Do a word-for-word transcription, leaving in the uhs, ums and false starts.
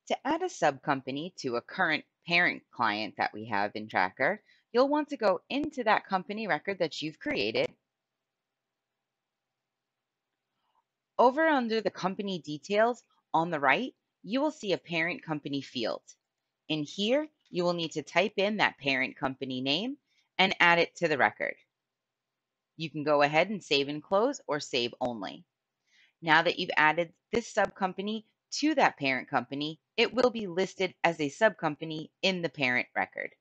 To add a subcompany to a current parent client that we have in Tracker, you'll want to go into that company record that you've created. Over under the company details on the right, you will see a parent company field. In here, you will need to type in that parent company name and add it to the record. You can go ahead and save and close or save only. Now that you've added this subcompany to that parent company, it will be listed as a subcompany in the parent record.